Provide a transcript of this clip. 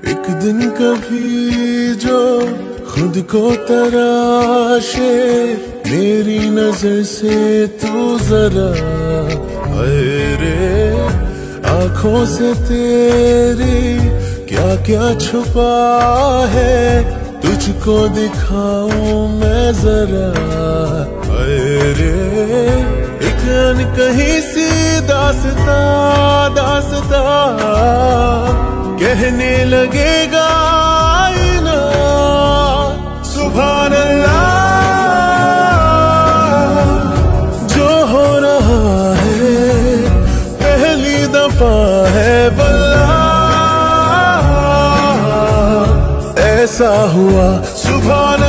एक दिन कभी जो खुद को तराशे, मेरी नजर से तू जरा रे, आंखों से तेरी क्या क्या छुपा है, तुझको दिखाऊं मैं जरा रे। एक अनकही सी दास्ता दास्ता कहने लगेगा आईना, सुभान अल्लाह जो हो रहा है पहली दफा है वल्लाह, ऐसा हुआ सुभान